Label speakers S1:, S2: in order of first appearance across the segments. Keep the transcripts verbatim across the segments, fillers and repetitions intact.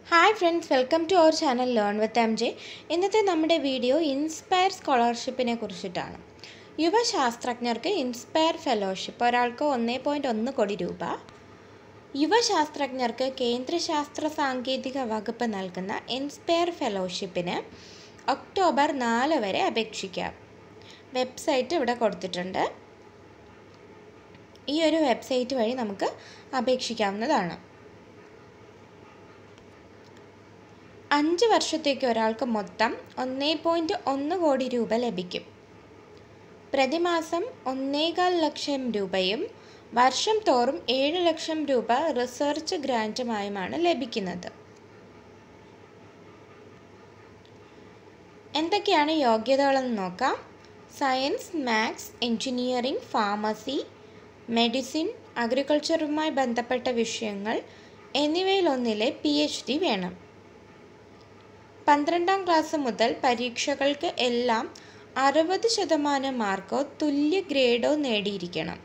S1: Hi friends, welcome to our channel Learn with M J. ഇന്നത്തെ നമ്മുടെ video inspire സ്കോളർഷിപ്പിനെ കുറിച്ചിട്ടാണ്. യുവശാസ്ത്രജ്ഞർക്ക് inspire fellowship ഒരാൾക്ക് ഒന്ന് പോയിൻറ്റ് ഒന്ന് കോടി രൂപ. യുവശാസ്ത്രജ്ഞർക്ക് കേന്ദ്ര ശാസ്ത്ര സാങ്കേതിക വകുപ്പ് നൽകുന്ന ഇൻസ്പയർ ഫെലോഷിപ്പിന് ഒക്ടോബർ നാല് വരെ അപേക്ഷിക്കാം. വെബ്സൈറ്റ് ഇവിടെ കൊടുത്തിട്ടുണ്ട്. ഈ ഒരു വെബ്സൈറ്റ് വഴി നമുക്ക് അപേക്ഷിക്കാവുന്നതാണ്. അഞ്ച് വർഷത്തേക്ക് ഒരാൾക്ക് മൊത്തം ഒന്ന് പോയിൻറ്റ് ഒന്ന് കോടി രൂപ ലഭിക്കും. പ്രതിമാസം ഒന്നേകാൽ ലക്ഷം രൂപയും വർഷം തോറും ഏഴ് ലക്ഷം രൂപ റിസർച്ച് ഗ്രാൻറ്റുമായുമാണ് ലഭിക്കുന്നത്. എന്തൊക്കെയാണ് യോഗ്യതകളെന്ന് നോക്കാം. Science, maths, engineering, pharmacy, medicine, അഗ്രികൾച്ചറുമായി ബന്ധപ്പെട്ട വിഷയങ്ങൾ എന്നിവയിലൊന്നിലെ പി എച്ച് ഡി വേണം. പന്ത്രണ്ടാം ക്ലാസ് മുതൽ പരീക്ഷകൾക്ക് എല്ലാം അറുപത് ശതമാനം മാർക്കോ തുല്യ ഗ്രേഡോ നേടിയിരിക്കണം.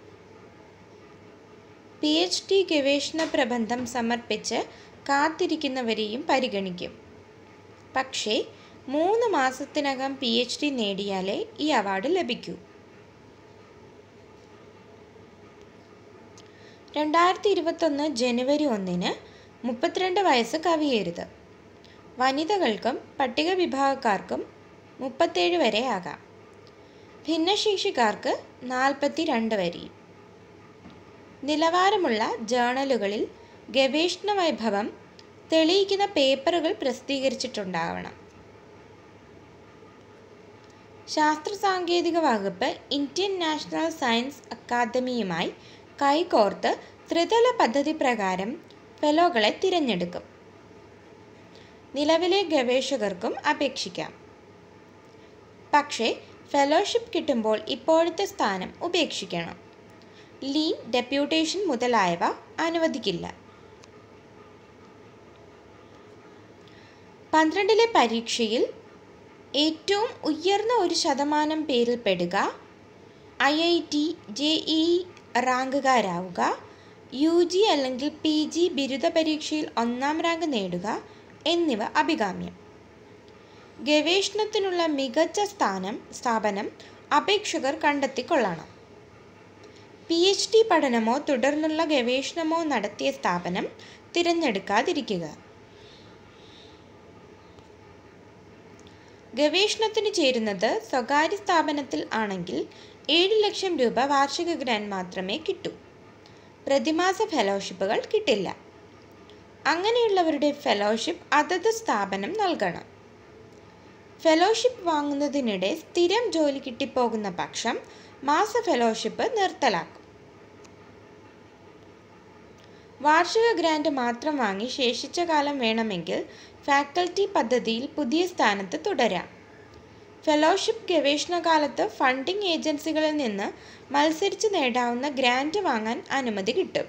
S1: പി എച്ച് ഡി ഗവേഷണ പ്രബന്ധം സമർപ്പിച്ച് കാത്തിരിക്കുന്നവരെയും പരിഗണിക്കും. പക്ഷേ മൂന്ന് മാസത്തിനകം പി എച്ച് ഡി നേടിയാലേ ഈ അവാർഡ് ലഭിക്കൂ. രണ്ടായിരത്തി ഇരുപത്തൊന്ന് ജനുവരി ഒന്നിന് മുപ്പത്തിരണ്ട് വയസ്സ് കവിയരുത്. വനിതകൾക്കും പട്ടിക വിഭാഗക്കാർക്കും മുപ്പത്തേഴ് വരെ ആകാം. ഭിന്നശേഷിക്കാർക്ക് നാൽപ്പത്തി രണ്ട് വരെയും. നിലവാരമുള്ള ജേണലുകളിൽ ഗവേഷണ വൈഭവം തെളിയിക്കുന്ന പേപ്പറുകൾ പ്രസിദ്ധീകരിച്ചിട്ടുണ്ടാവണം. ശാസ്ത്ര സാങ്കേതിക വകുപ്പ് ഇന്ത്യൻ നാഷണൽ സയൻസ് അക്കാദമിയുമായി കൈകോർത്ത് ത്രിതല പദ്ധതി പ്രകാരം ഫെലോകളെ തിരഞ്ഞെടുക്കും. നിലവിലെ ഗവേഷകർക്കും അപേക്ഷിക്കാം. പക്ഷേ ഫെലോഷിപ്പ് കിട്ടുമ്പോൾ ഇപ്പോഴത്തെ സ്ഥാനം ഉപേക്ഷിക്കണം. ലീവ്, ഡെപ്യൂട്ടേഷൻ മുതലായവ അനുവദിക്കില്ല. പന്ത്രണ്ടിലെ പരീക്ഷയിൽ ഏറ്റവും ഉയർന്ന ഒരു ശതമാനം പേരിൽ പെടുക, I I T, J E റാങ്കുകാരാവുക, യു ജി അല്ലെങ്കിൽ പി ജി ബിരുദ പരീക്ഷയിൽ ഒന്നാം റാങ്ക് നേടുക എന്നിവ അഭികാമ്യം. ഗവേഷണത്തിനുള്ള മികച്ച സ്ഥാനം സ്ഥാപനം അപേക്ഷകർ കണ്ടെത്തിക്കൊള്ളണം. പി എച്ച് ഡി പഠനമോ തുടർന്നുള്ള ഗവേഷണമോ നടത്തിയ സ്ഥാപനം തിരഞ്ഞെടുക്കാതിരിക്കുക. ഗവേഷണത്തിന് ചേരുന്നത് സ്വകാര്യ സ്ഥാപനത്തിൽ ആണെങ്കിൽ ഏഴ് ലക്ഷം രൂപ വാർഷിക ഗ്രാന്റ് മാത്രമേ കിട്ടൂ. പ്രതിമാസ ഫെലോഷിപ്പുകൾ കിട്ടില്ല. അങ്ങനെയുള്ളവരുടെ ഫെലോഷിപ്പ് അതത് സ്ഥാപനം നൽകണം. ഫെലോഷിപ്പ് വാങ്ങുന്നതിനിടെ സ്ഥിരം ജോലി കിട്ടിപ്പോകുന്ന പക്ഷം മാസ ഫെലോഷിപ്പ് നിർത്തലാക്കും. വാർഷിക ഗ്രാന്റ് മാത്രം വാങ്ങി ശേഷിച്ച കാലം വേണമെങ്കിൽ ഫാക്കൽറ്റി പദ്ധതിയിൽ പുതിയ സ്ഥാനത്ത് തുടരാം. ഫെലോഷിപ്പ് ഗവേഷണ കാലത്ത് ഫണ്ടിംഗ് ഏജൻസികളിൽ നിന്ന് മത്സരിച്ച് നേടാവുന്ന ഗ്രാന്റ് വാങ്ങാൻ അനുമതി കിട്ടും.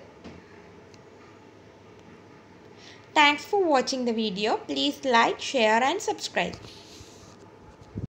S1: Thanks for watching the video. Please like, share and subscribe.